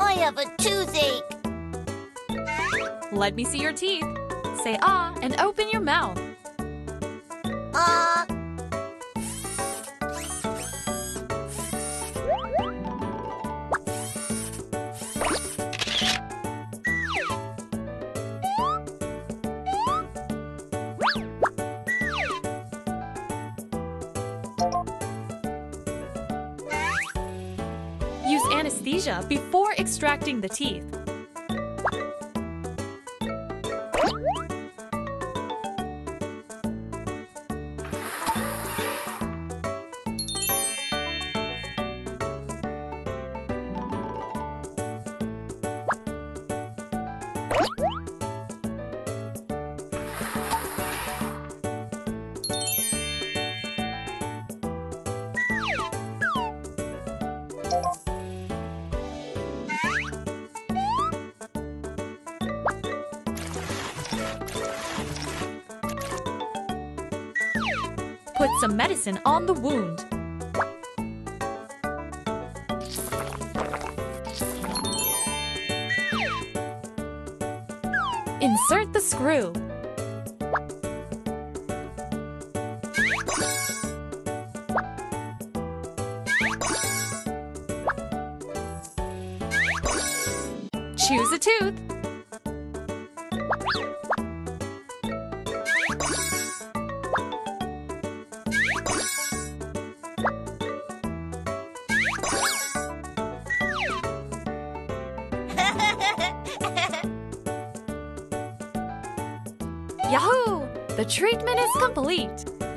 I have a toothache. Let me see your teeth. Say ah and open your mouth. Ah. Use anesthesia before extracting the teeth. Put some medicine on the wound. Insert the screw. Choose a tooth. Yahoo! The treatment is complete.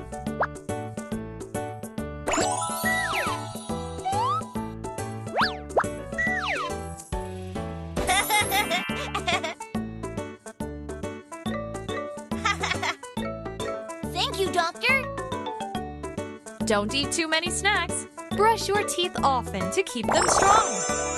Thank you, Doctor. Don't eat too many snacks. Brush your teeth often to keep them strong.